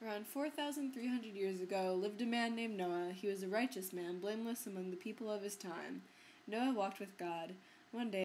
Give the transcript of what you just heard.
Around 4,300 years ago lived a man named Noah. He was a righteous man, blameless among the people of his time. Noah walked with God. One day